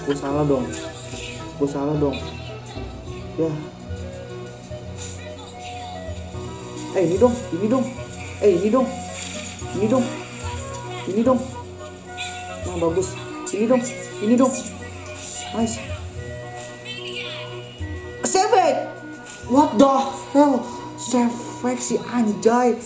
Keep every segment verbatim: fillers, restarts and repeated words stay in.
gue salah dong, gue salah dong. Ya. Eh ini dong, ini dong. Eh ini dong, ini dong, ini dong. Nah bagus, ini dong, ini dong. Nice. Savage. What the hell? Savage si anjay.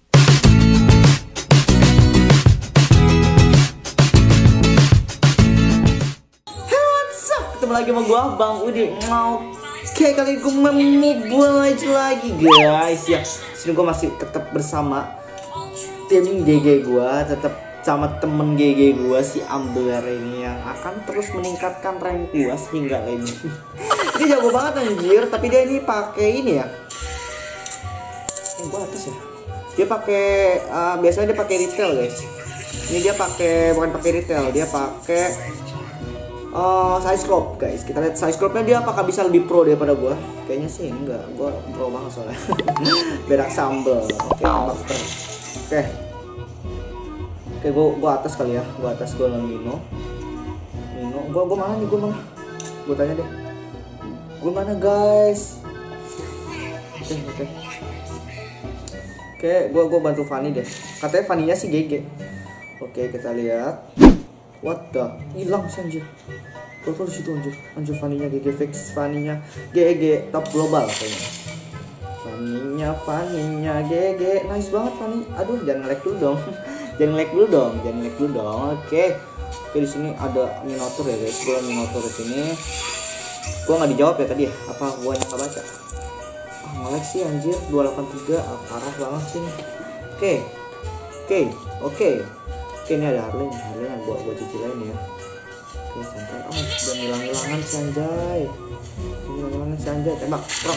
Ketemu lagi sama gua Bang Udi. Mau Oke, kali ini gue memobile lagi guys ya. Sini gue masih tetap bersama tim G G gue, tetap sama temen G G gue si Ambler ini yang akan terus meningkatkan rank gue sehingga ini. Dia jago banget anjir, tapi dia ini pakai ini ya. Eh, gue atas ya. Dia pakai uh, biasanya dia pakai retail guys. Ini dia pakai bukan pakai retail, dia pakai Uh, Cyclops guys, kita lihat Cyclops-nya dia apakah bisa lebih pro daripada gua? Kayaknya sih enggak, gua pro banget soalnya. Berak sambel. Oke, okay, Oke. Oke, gua gua atas kali ya. Gua atas gua lawan Nino. Nino, gua gua mana nih? Gua mana? Gua tanya deh. Gua mana, guys? Oke, okay, oke. Okay. Oke, okay, gua gua bantu Fanny deh. Katanya Fanny-nya sih G G. Oke, okay, kita lihat. What the? Hilang sih anjir. Tuh tuh disitu anjir. Anjir Fanny-nya G G fix, Fanny-nya G G top global kayaknya. Fanny-nya Fanny-nya G G. Nice banget Fanny. Aduh, jangan nge-lag dulu dong. Jangan nge-lag dulu dong, jangan nge-lag dulu dong. Oke. Oke, di sini ada Minotaur ya guys. Gua Minotaur di sini. Gua nggak dijawab ya tadi ya. Apa gua yang nggak baca? Ah, nge-lag sih anjir. dua delapan tiga. Ah, parah banget sih. Oke. Oke, oke. Oke, ini ada Harley, Harley yang gua gua cicilin ya. Oke, santai. Oh, udah hilang-hilangan si anjay. Hilang-hilangan si anjay, tembak, prong.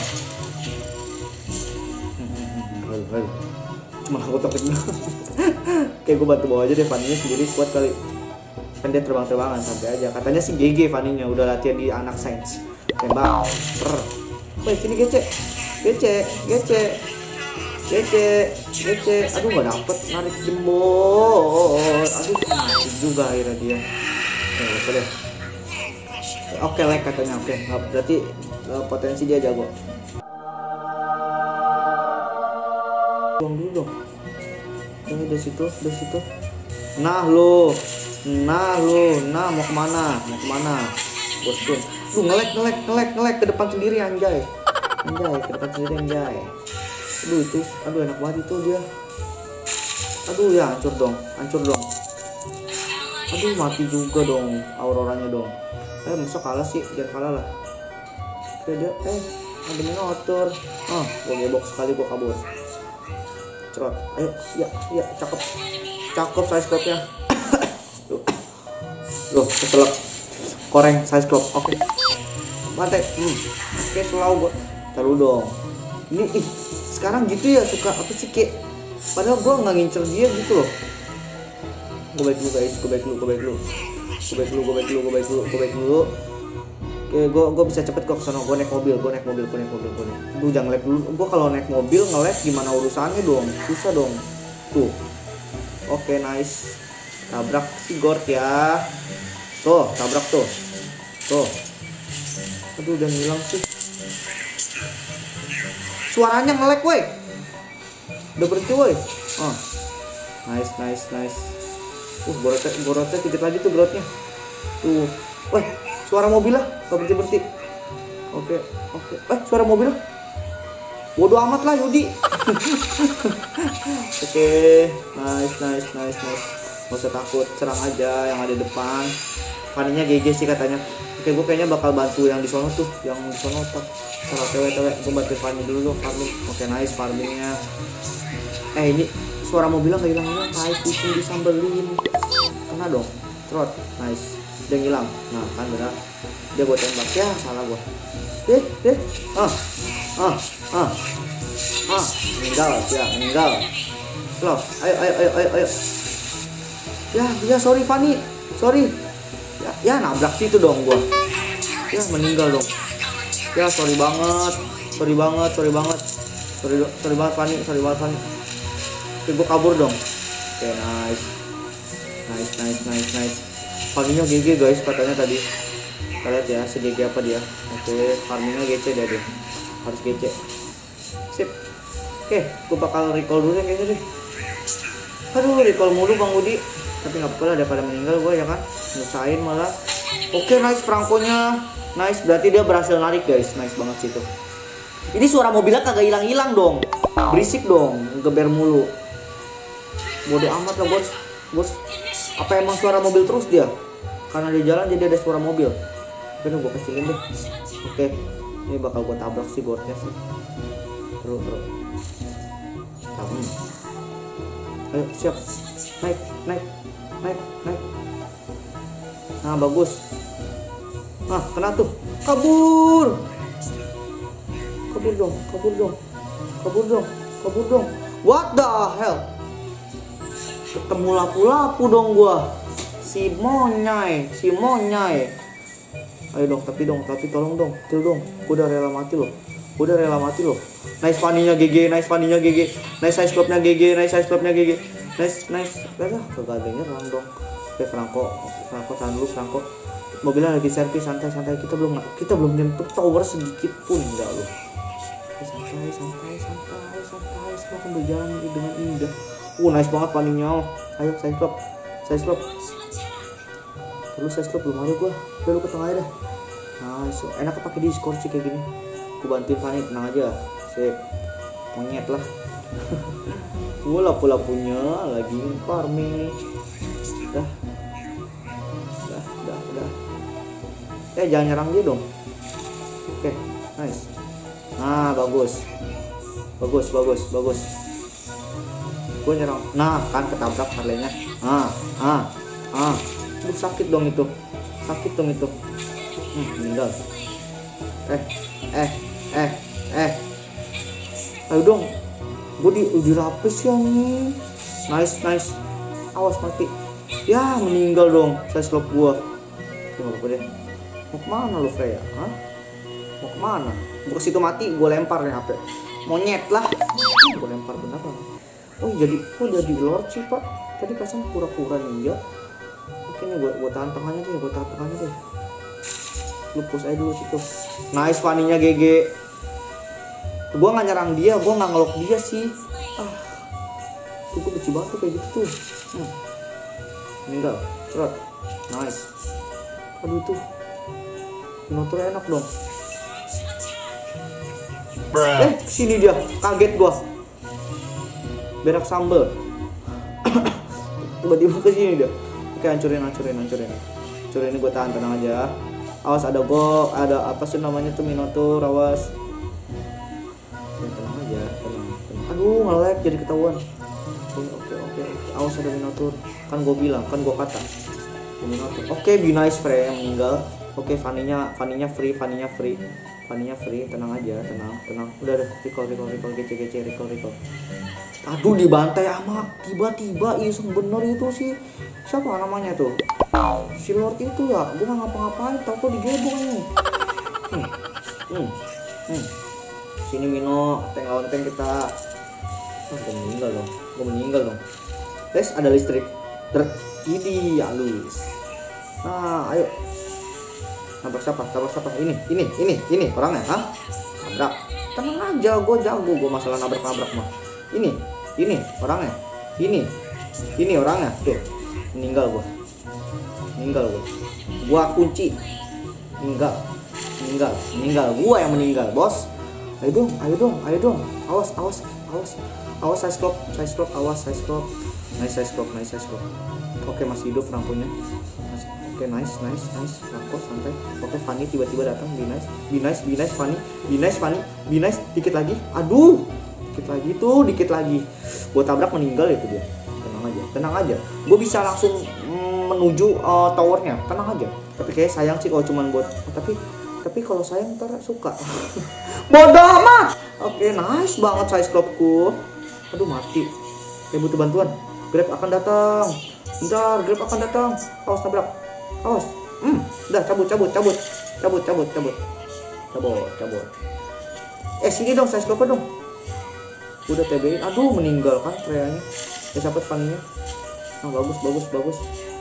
Hal, hal. Cuma aku takut banget. Oke, gua bantu bawa aja deh, Fanny-nya sendiri kuat kali. Kan dia terbang-terbangan santai aja. Katanya sih G G Fanny-nya udah latihan di anak sains. Tembak. Prr. Woi, sini gece. Gece, gece. Gece, gece, aduh gak dapet, narik jempol, aduh mati juga akhirnya dia. Oke, oke deh. Oke, like katanya, oke, berarti uh, potensi dia jago. Buang dulu dong. Ini dari situ, dari situ. Nah lu, nah lu, nah mau kemana, mau kemana? Bos pun, lu ngelek, ngelek, ngelek, ngelek ke depan sendiri anjay, anjay, ke depan sendiri anjay. Aduh itu, aduh enak banget itu dia. Aduh ya hancur dong, hancur dong. Aduh mati juga dong, auroranya dong. Eh masa kalah sih, jangan kalah lah. Oke dia, eh ada Minotaur. Ah, gue gebok sekali gue kabur. Cerot, ayo, ya, ya, cakep, cakep Cyclops-nya. Loh, keselak, koreng Cyclops, oke. Mati, hmm, oke selalu gue. Taruh dong. Ini ih, sekarang gitu ya suka apa sih kayak padahal gue nggak ngincer dia gitu loh. Gue baik dulu guys, gue baik dulu, gue baik dulu, gue baik dulu, gue baik dulu, gue baik dulu, gue baik dulu. Oke, gue gue bisa cepet kok kesana. Gue naik mobil, gue naik mobil, gue naik mobil, gue naik. Duh jangan lag dulu. Gue kalau naik mobil nge-lag gimana urusannya dong? Susah dong. Tuh. Oke nice. Tabrak si Gord ya. Tuh, tabrak tuh. Tuh. Aduh udah hilang sih. Suaranya nge-lag woi. Udah berhenti woi. Oh. Nice nice nice. Uh, gorotnya gorotnya titik lagi tuh growth-nya. Tuh. Woi, suara mobil lah, gak berhenti-berhenti. Oke, oke. Eh, suara mobil lah. Bodoh amat lah Yudi. Oke, nice nice nice nice. Gak usah takut, serang aja yang ada depan. Fanny-nya G G sih katanya. Oke, gue kayaknya bakal bantu yang di sono tuh, yang di sono tuh. Kalau tewe-tewe, gue bantu Fanny dulu loh, farming. Oke, nice farmingnya. Eh, ini suara mobilnya nggak hilang-hilang. Tai kucing disambelin. Kena dong, trot, nice. Dia ngilang. Nah, kan benar. Dia gue tembak ya, salah gue. Eh, eh, ah, ah, ah, ah, meninggal, ya, meninggal. Slow, ayo, ayo, ayo, ayo, ayo. Ya, ya, sorry Fanny, sorry. Ya, ya nabrak situ dong gua. Ya meninggal dong. Ya sorry banget, sorry banget, sorry banget, sorry sorry banget Fanny, sorry banget Fanny. Oke gua kabur dong. Oke nice, nice nice nice nice. Fanny-nya G G guys katanya tadi. Kita lihat ya se-G G apa dia. Oke, farmingnya G C dia deh. Harus G C. Sip. Oke, gue bakal recall dulu ya kayaknya deh. Aduh, recall mulu Bang Budi. Tapi nggak apa-apa lah daripada meninggal gue ya kan. Nyusahin malah. Oke, nice Franco-nya. Nice, berarti dia berhasil narik guys. Nice banget sih itu. Ini suara mobilnya kagak hilang-hilang dong. Berisik dong, geber mulu. Bodoh amat lah bos. Bos, apa emang suara mobil terus dia? Karena dia jalan jadi ada suara mobil. Oke, gue kecilin deh. Oke, ini bakal gue tabrak sih boardnya sih. Terus, terus. Hmm. Ayo, siap. Naik, naik, naik, naik. Nah, bagus. Nah, kena tuh. Kabur. Kabur dong, kabur dong. Kabur dong, kabur dong. What the hell? Ketemu lapu-lapu dong gua. Si monyai, si monyai. Ayo dong, tapi dong, tapi tolong dong. Tuh dong, gua udah rela mati loh. Gua udah rela mati loh. Nice Fanny-nya G G, nice Fanny-nya G G. Nice Ice Club-nya G G, nice Ice Club-nya G G. Nice, nice. Udah, kagak ada nyerang dong. Oke, Franco, Franco tahan dulu, Franco. Mobilnya lagi servis, santai-santai. Kita belum kita belum nyentuh tower sedikit pun enggak loh. Santai, santai, santai, santai. Semua akan berjalan dengan indah. Uh, nice banget Fanny-nya. Ayo, Ice Club. Ice Club. Terus Ice Club belum ada gua. Udah lu ke tengah aja dah. Nice. Enak pakai Discord sih kayak gini. Aku bantuin Fanny, tenang aja. Sip. Monyet lah. Gua lapu-lapunya lagi farming nih. Dah. Dah, dah, dah. Eh, jangan nyerang dia dong. Oke, nice. Nah, bagus. Bagus, bagus, bagus. Gua nyerang. Nah, kan ketabrak Harley-nya. Ah, ah, ah. Aduh, sakit dong itu. Sakit dong itu. Hmm, meninggal. Eh, eh, eh, eh. Ayo dong. Gue di uji lapis ya nih. Nice, nice. Awas mati. Ya, meninggal dong. Saya slop gua. Tunggu apa deh. Mau kemana lu Freya? Hah? Mau kemana? Gue ke situ mati, gue lempar nih H P. Monyet lah. Gue lempar bener lah. Oh jadi, kok jadi Lord sih pak? Tadi pasang pura-pura ninja. Oke nih, gue gue tahan tengahnya deh, gue tahan tengahnya deh. Lu push aja dulu situ. Nice Fanny-nya G G. Gue nggak nyerang dia, gue nggak ngelok dia sih. Ah, tuh gue benci banget tuh kayak gitu tuh. Hmm. Meninggal, cerot. Nice. Aduh tuh, Minotaur enak dong. Bruh. Eh, sini dia, kaget gue. Berak sambel. Tiba-tiba ke sini dia. Oke, hancurin, hancurin, hancurin. Hancurin ini gue tahan, tenang aja. Awas ada go, ada apa sih namanya tuh Minotaur, awas. Tenang aja, tenang, tenang. Aduh, nge-lag jadi ketahuan. Oke, oke, oke. Awas ada Minotaur. Kan gue bilang, kan gue kata. Minotaur. Oke, be nice Frey yang meninggal. Oke, Fanny-nya, Fanny-nya free, Fanny-nya free. Fanny-nya free, tenang aja, tenang, tenang. Udah deh, recall, recall, recall, gece, gece, recall, recall. Aduh, dibantai ama. Tiba-tiba iseng bener itu sih. Siapa namanya tuh? Si Lord itu ya. Gue gak ngapa-ngapain, tau kok digebong nih. Hmm, hmm, hmm. Sini Mino, tank lawan tank kita. Oh, gue meninggal dong, gue meninggal dong. Guys, ada listrik. Ter, ini halus. Nah, ayo. Nabrak siapa? Nabrak siapa? Ini, ini, ini, ini orangnya, hah? Nabrak. Tenang aja, gue jago, gue masalah nabrak-nabrak mah. Ini, ini orangnya. Ini, ini orangnya. Tuh, meninggal gue. Meninggal gue. Gua kunci. Meninggal. Meninggal, meninggal. Gua yang meninggal, bos. Ayo dong, ayo dong, ayo dong. Awas, awas, awas. Awas Ice Club, Ice Club, awas Ice Club. Nice Ice Club, nice Ice Club. Oke, masih hidup Franco-nya. Oke, nice, nice, nice. Franco santai. Oke, Fanny tiba-tiba datang. Be nice, be nice, be nice Fanny. Be nice Fanny, be nice. Dikit lagi. Aduh. Dikit lagi tuh, dikit lagi. Gua tabrak meninggal itu dia. Tenang aja, tenang aja. Gua bisa langsung mm, menuju uh, towernya. Tenang aja. Tapi kayak sayang sih kalau cuman buat oh, tapi tapi kalau sayang ntar suka. Bodoh amat. Oke, nice banget size clubku. Aduh, mati. Saya butuh bantuan. Grab akan datang. Bentar, Grab akan datang. Awas nabrak. Awas. Hmm, udah cabut, cabut, cabut. Cabut, cabut, cabut. Cabut, cabut. Eh, sini dong size club dong. Udah T B-in. Aduh, meninggal kan Freya-nya. Ya, siapa Fanny-nya? Nah, bagus, bagus, bagus.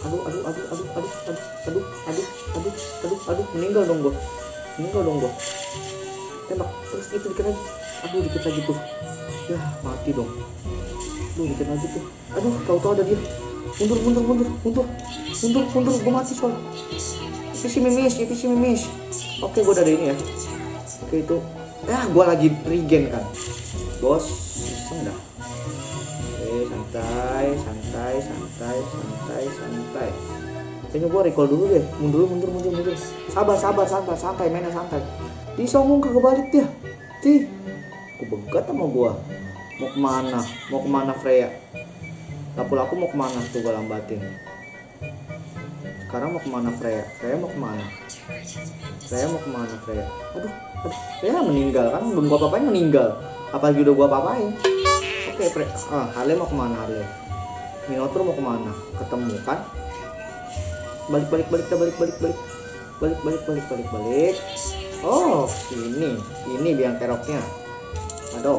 aduh aduh aduh aduh aduh aduh aduh aduh aduh aduh aduh meninggal dong gua, meninggal dong gua. Tembak terus itu dikit lagi, aduh dikit lagi tuh, ya mati dong. Aduh dikit lagi tuh, aduh tahu-tahu ada dia. Mundur mundur mundur mundur mundur mundur, gua mati soal. Visi mimis, visi mimis. Oke gua udah ada ini ya. Oke itu, ya gua lagi regen kan, bos. Iseng dah. Oke santai santai santai santai santai. Kayaknya gua recall dulu deh, mundur mundur mundur mundur. Sabar sabar sabar santai, mainnya santai. Disongong kagak balik dia. Ti, aku begat sama gua. Mau kemana? Mau kemana Freya? Lapu-lapu mau kemana tuh gua lambatin. Sekarang mau kemana Freya? Freya mau kemana? Freya mau kemana Freya? Aduh, aduh, Freya meninggal kan? Belum gua papain meninggal. Apalagi udah gua papain. Oke Freya, ah Harley mau kemana Harley? Minotaur mau kemana? Ketemu kan? Balik balik balik balik balik balik balik balik balik balik balik. Oh ini ini biang keroknya. Aduh,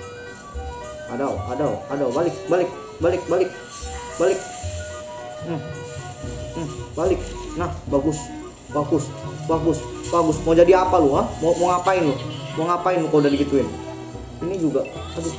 aduh, aduh, aduh, balik balik balik balik balik. Hmm. Hmm, balik. Nah, bagus. Bagus. Bagus. Bagus. Mau jadi apa lu, ha? Mau mau ngapain lu? Mau ngapain lu kalau udah digituin? Ini juga. Aduh.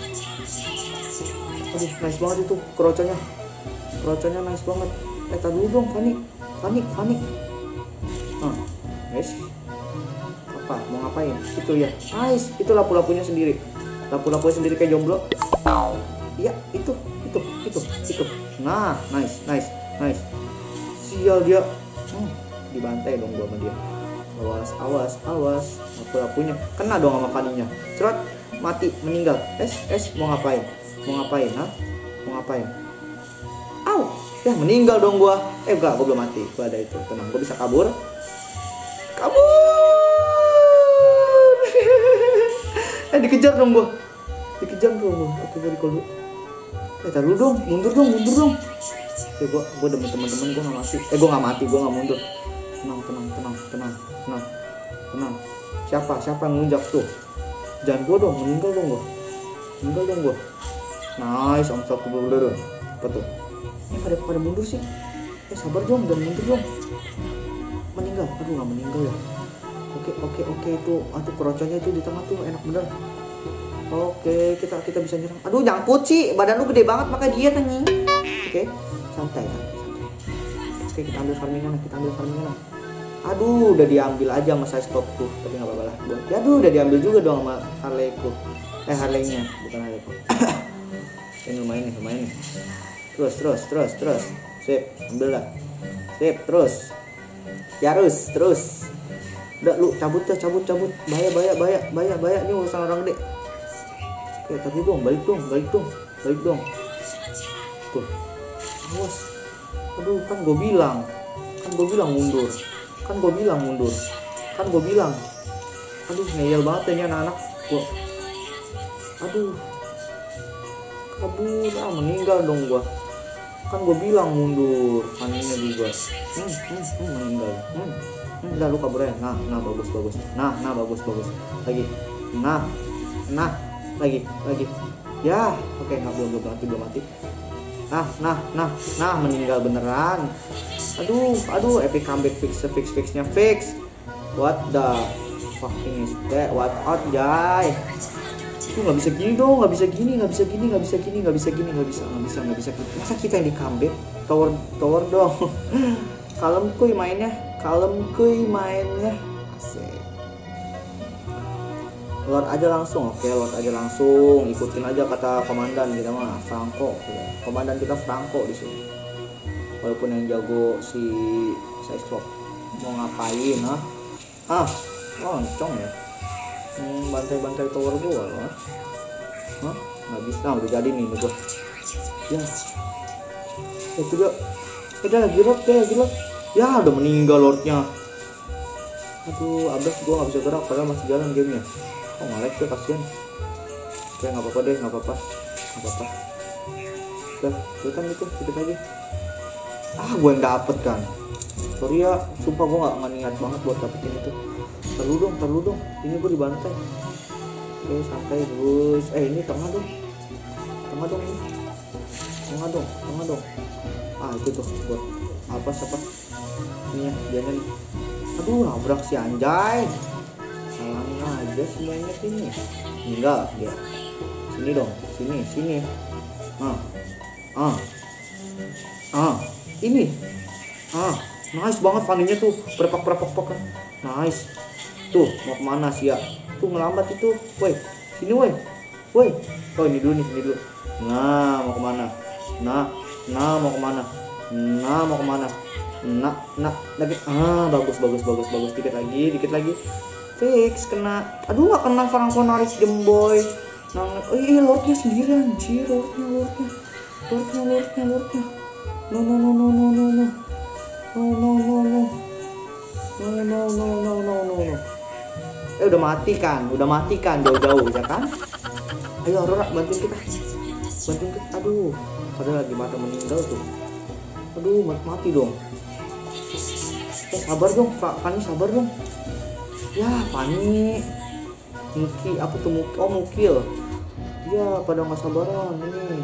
Aduh, nice banget itu keroconya. Keroconya nice banget. Eh, tar dulu dong, Fanny. Fanny, Fanny. Nah, guys. Apa? Mau ngapain? Itu ya. Nice. Itu lapu-lapunya sendiri. Lapu-lapunya sendiri kayak jomblo. Iya, itu, itu, itu, itu. Nah, nice, nice, nice. Sial dia, hmm, dibantai dong gua sama dia. Awas, awas, awas. Lapu-lapunya kena dong sama Fanny-nya. Cerot, mati, meninggal. Es, es, mau ngapain? Mau ngapain, ha? Mau ngapain? Au, ya meninggal dong gua. Eh enggak, gua belum mati. Gua ada itu, tenang. Gua bisa kabur. Kabur. eh dikejar dong gua. Dikejar dong gua. Oke, gua recall dulu. Eh, tar dulu dong, mundur dong, mundur dong. Oke, gua gua demi teman-teman gua nggak mati. Eh, gua nggak mati, gua nggak mundur. Tenang, tenang, tenang, tenang, tenang, tenang. Siapa, siapa yang ngunjak tuh? Jangan gua dong, meninggal dong gua. Meninggal dong gua. Nice, om satu dulu. Apa tuh? Eh, pada pada mundur sih. Eh, sabar dong, jangan mundur dong. Meninggal, aduh nggak meninggal ya. Oke, oke, oke itu, aduh keroconya itu di tengah tuh enak bener. Oke, kita kita bisa nyerang. Aduh, nyangkut sih. Badan lu gede banget makanya dia anjing. Oke, santai, santai, santai. Oke, kita ambil farmingan, kita ambil farmingan. Aduh, udah diambil aja sama saya stopku. Tapi enggak apa-apa lah. Ya, aduh, udah diambil juga dong sama Harley-ku. Eh, Harley-nya, bukan Harley-ku. Ini lumayan nih, lumayan nih. Terus, terus, terus, terus. Sip, ambil lah. Sip, terus. Yarus, terus. Udah lu cabut ya, cabut, cabut. Bahaya, bahaya, bahaya, bahaya, bahaya. Ini urusan orang gede. Oke, tadi dong, balik dong, balik dong, balik dong. Tuh, awas. Aduh, kan gue bilang, kan gue bilang mundur, kan gue bilang mundur, kan gue bilang. Aduh, ngeyel banget ini anak-anak. Gue, aduh, kabur, ah meninggal dong gue. Kan gue bilang mundur, Fanny-nya juga. Hmm, hmm, hmm, meninggal. Hmm, hmm, udah lu kabur ya. Nah, nah bagus, bagus. Nah, nah bagus, bagus. Lagi, nah, nah. lagi lagi ya oke okay, nggak belum belum mati belum mati nah nah nah nah meninggal beneran. Aduh aduh epic comeback fix fix fixnya fix. What the fucking is that? What out guys? Itu nggak bisa gini dong, nggak bisa gini, nggak bisa gini, nggak bisa gini, nggak bisa gini, nggak bisa nggak bisa nggak bisa masa kita yang di comeback tower tower dong. Kalem kuy mainnya, kalem kuy mainnya. Asik. Lord aja langsung, oke Lord aja langsung, ikutin aja kata komandan kita mah Franco, ya. Komandan kita Franco di sini. Walaupun yang jago si Cyclops mau ngapain, ah, ah, loncong ya, hmm, bantai-bantai tower gua loh, hah, nggak bisa, nah, udah jadi nih nih gua, ya, itu dia, udah lagi Lord, ya lagi Lord, ya udah meninggal Lordnya. Aduh, abis gua nggak bisa gerak padahal masih jalan gamenya. Oh nge-lag tuh kasihan. Oke nggak apa-apa deh, nggak apa-apa, nggak apa-apa. Udah, itu kan itu, sedikit aja. Ah, gue yang dapet kan. Sorry ya, sumpah gue nggak niat banget buat dapetin itu. Terlalu dong, terlalu dong. Ini gue dibantai. Oke, santai terus. Eh ini tengah dong, tengah dong ini. Tengah tengah dong, tengah dong. Ah itu tuh buat apa siapa? Ini ya, jangan. Aduh, nabrak si anjay. Salangin aja semuanya sini. Enggak dia. Sini dong, sini, sini. Ah, ah, ah, ini. Ah, nice banget Fanny-nya tuh, berpak-berpak kan. Nice. Tuh, mau kemana sih ya? Tuh ngelambat itu. Woi, sini woi. Woi. Oh ini dulu nih, ini dulu. Nah, mau kemana? Nah, nah mau kemana? Nah, mau kemana? Nah, nah, lagi. Ah, bagus, bagus, bagus, bagus. Dikit lagi, dikit lagi. Fix, kena. Aduh, gak kena Franco narik gemboy. Nah, oh iya, lordnya sendiri anjir, lordnya, lordnya. Lordnya, lordnya, lordnya. No, no, no, no, no, no, no. No, no, no, no. No, no, no, no, no, no, no. Eh, udah mati kan? Udah mati kan jauh-jauh, ya kan? Ayo Aurora, bantuin kita. Bantuin kita. Aduh, padahal lagi mata meninggal tuh. Aduh, mati, mati dong. Eh, sabar dong, Fanny, sabar dong. Ya, Fanny. Muki, apa tuh Muki? Oh, Mukil. Ya, pada nggak sabaran ini.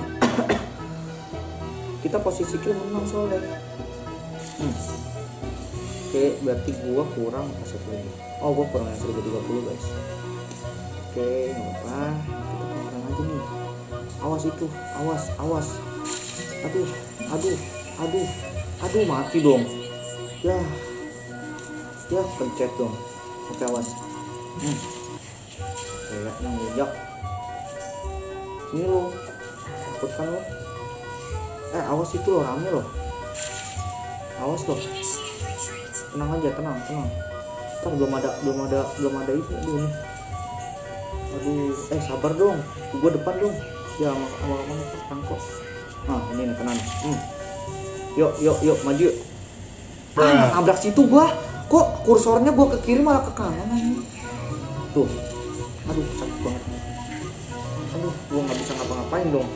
Kita posisi kill menang soalnya. Hmm. Oke, berarti gua kurang satu lagi. Oh, gua kurang yang seribu tiga puluh guys. Oke, nggak apa. Kita kurang aja nih. Awas itu, awas, awas. Aduh, aduh, aduh, aduh, mati dong. Ya, ya pencet dong. Oke, awas. Hmm. Kayaknya ngejak. Sini lo, takut kan lo? Eh, awas itu lo, rame lo. Awas lo. Tenang aja, tenang, tenang. Ntar belum ada, belum ada, belum ada itu dulu nih. Aduh, eh sabar dong. Gue depan dong. Ya, awal mana Franco. Nah, ini nih tenang. Hmm. Yuk, yuk, yuk, maju. Ah, nabrak situ gua. Kok kursornya gua ke kiri malah ke kanan aja. Tuh. Aduh, sakit banget. Aduh, gua nggak bisa ngapa-ngapain dong.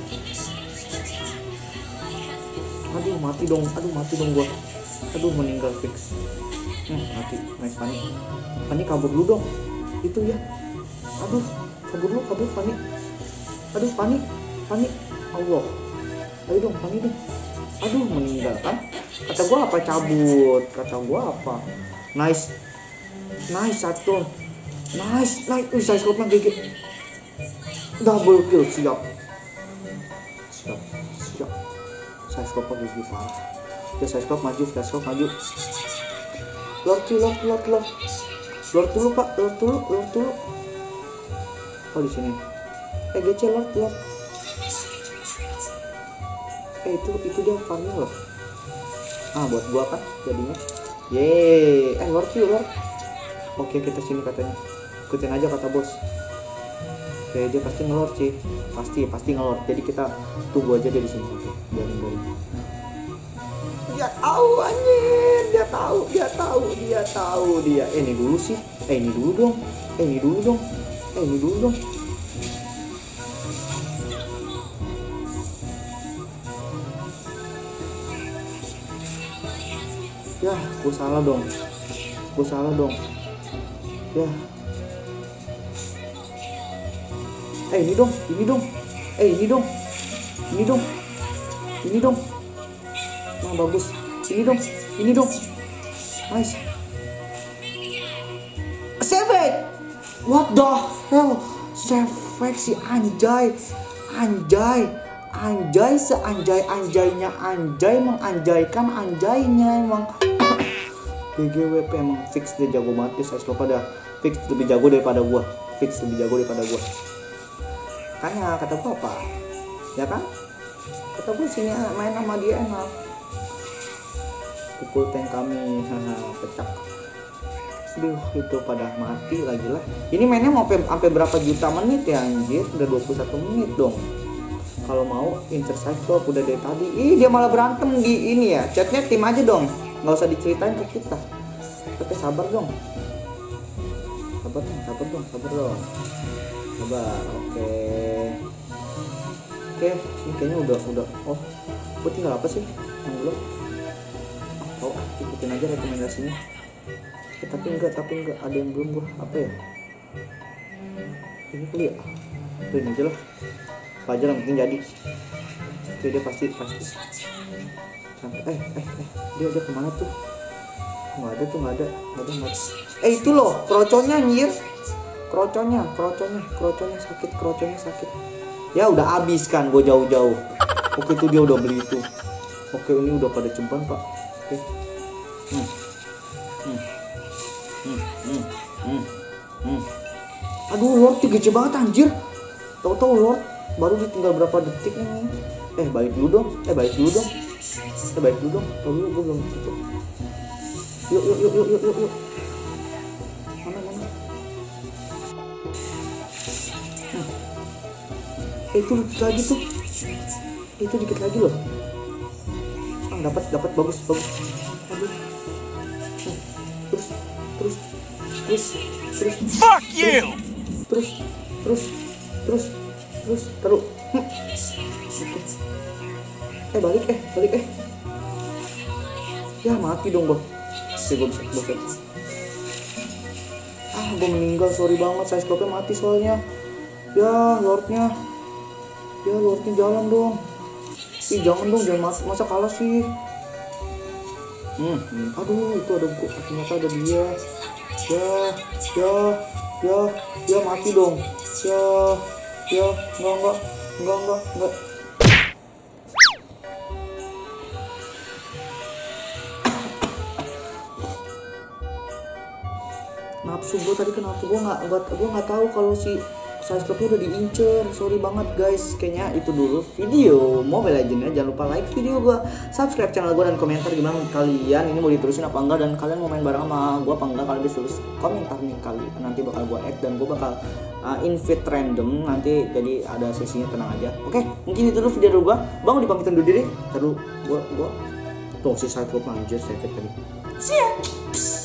Aduh, mati dong. Aduh, mati dong gua. Aduh, meninggal fix. Hmm, mati. Nice Fanny. Fanny kabur dulu dong. Itu ya. Aduh, kabur dulu, kabur Fanny. Aduh, Fanny. Fanny. Allah. Ayo dong, Fanny dong. Aduh, meninggal kan. Kata gua apa cabut? Kata gua apa? Nice. Nice satu. Nice. Nice. Wih, saya scope gigit. Double kill, siap. Siap. Siap. Saya scope gigit parah. Ya, saya scope maju, saya scope maju. Lord, lord, lord, lord. Lord dulu, Pak. Lord dulu, lord dulu. Oh, di sini. Eh, G C lord, lord. Eh, itu itu dia farming loh. Ah, buat gua kan jadinya. Yeay. Eh, lord yuk, lord. Oke, kita sini katanya. Ikutin aja kata bos. Oke, dia pasti ngelord sih. Pasti, pasti ngelord. Jadi kita tunggu aja dia di sini. Oke, biarin, biarin. Dia tahu anjir, dia tahu, dia tahu, dia tahu dia. Eh, ini dulu sih. Eh, ini dulu dong. Eh, ini dulu dong. Eh, ini dulu dong. Ya, gue salah dong. Gue salah dong. Ya. Eh, ini dong, ini dong. Eh, ini dong. Ini dong. Ini dong. Nah, bagus. Ini dong. Ini dong. Nice. Save. What the hell? Save si anjay. Anjay. Anjay seanjay-anjaynya anjay menganjaykan anjaynya emang. G G W P emang fix dia jago banget. Saya lupa dah. Fix lebih jago daripada gua. Fix lebih jago daripada gua. Makanya kata gua apa? Ya kan? Kata gua sini main sama dia enak. Pukul tank kami, haha, pecah. Duh, itu pada mati lagi lah. Ini mainnya mau sampai berapa juta menit ya anjir? Udah dua puluh satu menit dong. Kalau mau insert cyclop udah dari tadi. Ih, dia malah berantem di ini ya. Chatnya tim aja dong. Nggak usah diceritain ke kita. Tapi sabar dong. Sabar dong, sabar dong, sabar dong. Sabar, oke. Oke, ini kayaknya udah, udah. Oh, gue tinggal apa sih? Yang belum. Oh, ikutin aja rekomendasinya. Eh, tapi enggak, tapi enggak. Ada yang belum gue. Apa ya? Ini kali ya? Ini aja lah. Pelajaran yang penting jadi. Dia, dia pasti pasti. Sampai, eh eh eh dia dia kemana tuh? Nggak ada tuh, nggak ada, nggak ada, nggak ada. Eh itu loh, kroconya anjir. Kroconya, kroconya, kroconya sakit, kroconya sakit. Ya udah habis kan gue jauh-jauh. Oke tuh dia udah beli itu. Oke ini udah pada ceban pak. Oke. Hmm. Hmm. Hmm. Hmm. Hmm. Hmm. Aduh Lord gede banget anjir. Tahu-tahu Lord baru ditinggal berapa detik nih. Eh balik dulu dong. Eh balik dulu dong. Eh balik dulu dong. Tahu dulu gue belum tutup. Yuk yuk yuk yuk yuk yuk. yuk. Mana mana. Hmm. Eh, itu dikit lagi tuh. Itu dikit lagi loh. Ah, dapat dapat bagus bagus. Aduh. Hmm. Terus terus terus terus. Fuck you. Terus terus terus terus terus. Hmm. Oke. Eh balik eh balik eh. Ya mati dong gue. Oke gue bisa gue bisa. Ah gue meninggal, sorry banget, saya stopnya mati soalnya. Ya Lordnya. Ya Lordnya jalan dong. Ih jangan dong, jangan mas masa kalah sih. Hmm, hmm. Aduh itu ada gua, ternyata ada dia. Ya, ya, ya, ya mati dong. Ya, ya, enggak enggak, enggak enggak enggak. Nafsu gue tadi kenapa gue nggak nggak gue nggak tahu kalau si size clubnya udah diincer. Sorry banget guys. Kayaknya itu dulu video Mobile Legends. Jangan lupa like video gue, subscribe channel gue, dan komentar gimana kalian ini mau diterusin apa enggak, dan kalian mau main bareng sama gue apa enggak. Kalian bisa tulis komentar nih kali. Nanti bakal gue add dan gue bakal uh, invite random nanti, jadi ada sesinya, tenang aja. Oke, mungkin itu dulu video dulu gue. Bang dipamitin dulu diri. Terus gue gue tuh si size club anjir saya tadi. See ya.